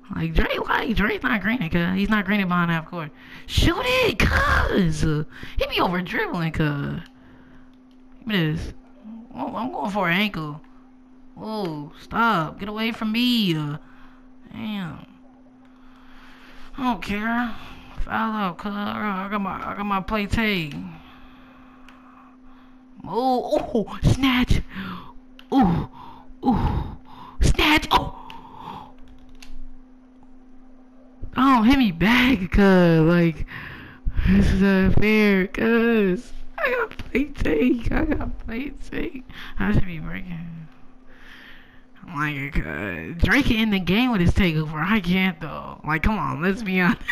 Like Drake, why Drake's not greening? Cause he's not greening behind half court. Shoot it, cuz he be over dribbling, cuz. Give me this. Oh, I'm going for an ankle. Whoa, stop! Get away from me. Damn. I don't care. Foul out, cuz. I got my play taken. Oh, snatch. Ooh, ooh, snatch. Oh, oh, hit me back, cuz. Like, this is unfair, cuz. I got play take. I got play take. I should be breaking. I'm like, Drake can end the game with his takeover. I can't, though. Like, come on, let's be honest.